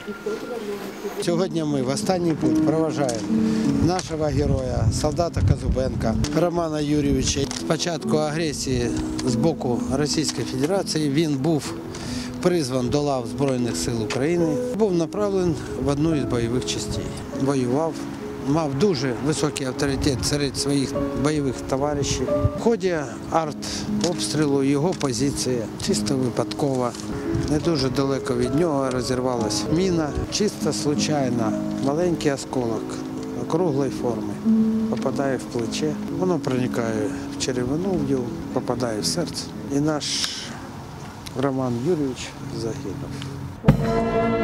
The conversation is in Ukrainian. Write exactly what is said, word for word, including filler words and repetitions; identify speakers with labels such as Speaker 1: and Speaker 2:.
Speaker 1: Сьогодні ми в останній путь проважаємо нашого героя, солдата Казубенка Романа Юрійовича. З початку агресії з боку Російської Федерації він був призван до лав Збройних сил України, був направлений в одну із бойових частей. Воював, мав дуже високий авторитет серед своїх бойових товаришів. В ході артобстрілу його позиція чисто випадкова. Не дуже далеко від нього розірвалася міна, чисто случайно, маленький осколок округлої форми попадає в плече, воно проникає в черевину, в нього, попадає в серце. І наш Роман Юрійович загинув.